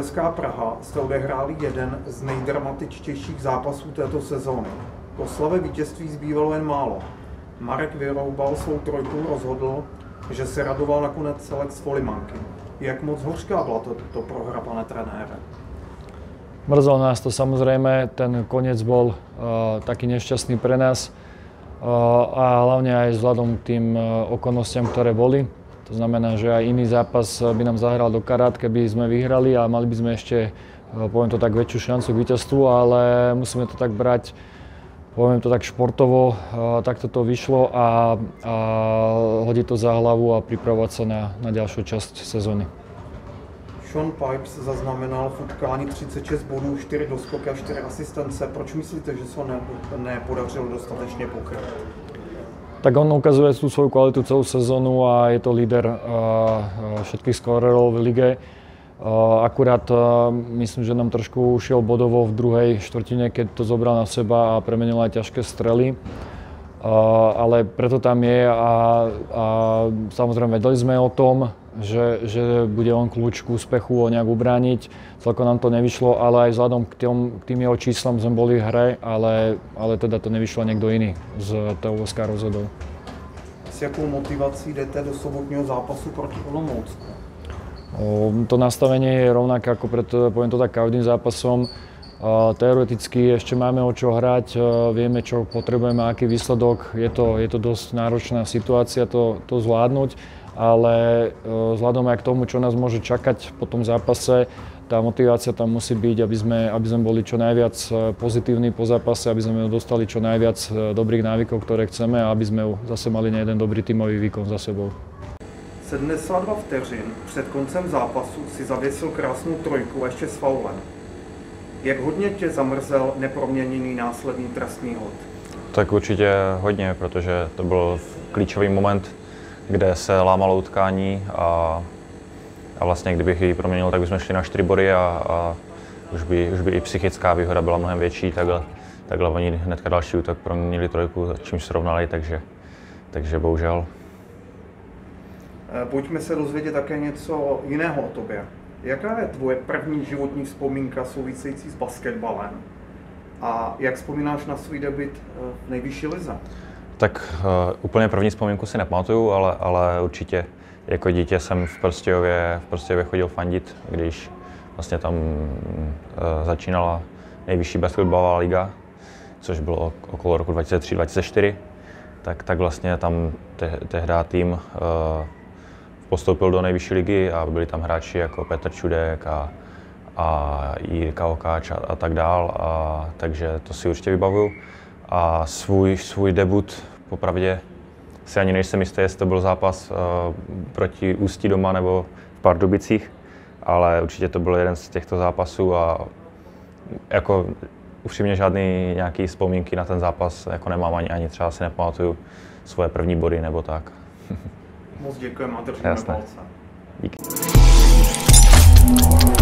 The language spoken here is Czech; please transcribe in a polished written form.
Bohemská Praha jste odehráli jeden z nejdramatičtějších zápasů této sezóny. Po slave vítězství zbývalo jen málo. Marek Vyroubal svou trojkou rozhodl, že se radoval nakonec celek z Folimanky. Jak moc hořká byla to prohra, pane trenére? Mrzelo nás to samozrejme, ten koniec bol taký nešťastný pre nás a hlavne aj vzhľadom k tým okolnostiam, ktoré boli. To znamená, že aj iný zápas by nám zahral do karát, keby sme vyhrali a mali by sme ešte, poviem to tak, väčšiu šancu k víťazstvu, ale musíme to tak brať, poviem to tak športovo, takto to vyšlo a hodiť to za hlavu a pripravovať sa na ďalšiu časť sezóny. Sean Pipes zaznamenal v utkání 36 bodů, 4 doskoky a 4 asistence. Proč myslíte, že se nepodařilo dostatečně pokryt? Tak on ukazuje tú svoju kvalitu celú sezónu a je to líder všetkých skorerov v lige. Akurát myslím, že nám trošku ušiel bodovo v druhej štvrtine, keď to zobral na seba a premenil aj ťažké strely. Ale preto tam je a samozrejme vedeli sme o tom, že bude on kľúč k úspechu ho nejak ubrániť. Celkom nám to nevyšlo, ale aj vzhľadom k tým jeho číslam sme boli v hre, ale teda to nevyšlo niekto iný z toho Oskar rozhodol. S jakou motivací jdete do sobotního zápasu proti Olomoucku? To nastavenie je rovnaké ako pred, poviem to tak, každým zápasom. Teoreticky ešte máme o čo hrať, vieme, čo potrebujeme, aký výsledok. Je to dosť náročná situácia to zvládnuť, ale vzhľadom aj k tomu, čo nás môže čakať po tom zápase, tá motivácia tam musí byť, aby sme boli čo najviac pozitívni po zápase, aby sme dostali čo najviac dobrých návykov, ktoré chceme a aby sme zase mali jeden dobrý tímový výkon za sebou. 72 vteřin před koncem zápasu si zavěsil krásnou trojku a ještě s faulem. Jak hodně tě zamrzel neproměněný následný trestný hod? Tak určitě hodně, protože to byl klíčový moment, kde se lámalo utkání a vlastně kdybych ji proměnil, tak bychom šli na 4 body a už by i psychická výhoda byla mnohem větší. Takhle oni hnedka další útok proměnili trojku, čímž srovnali, takže bohužel. Pojďme se dozvědět také něco jiného o tobě. Jaká je tvoje první životní vzpomínka související s basketbalem? A jak vzpomínáš na svůj debut v nejvyšší lize? Tak úplně první vzpomínku si nepamatuju, ale určitě jako dítě jsem v Prostějově chodil fandit, když vlastně tam začínala nejvyšší basketbalová liga, což bylo okolo roku 2003-2004. Tak vlastně tam tehdy tým postoupil do nejvyšší ligy a byli tam hráči jako Petr Čudek a Jirka Okáč a tak dál, takže to si určitě vybavuju. A svůj debut, popravdě si ani nejsem jistý, jestli to byl zápas proti Ústí doma nebo v Pardubicích, ale určitě to byl jeden z těchto zápasů a jako upřímně žádný nějaký vzpomínky na ten zápas jako nemám, ani třeba si nepamatuju svoje první body nebo tak. Moc děkujeme a držíme palce. Díky.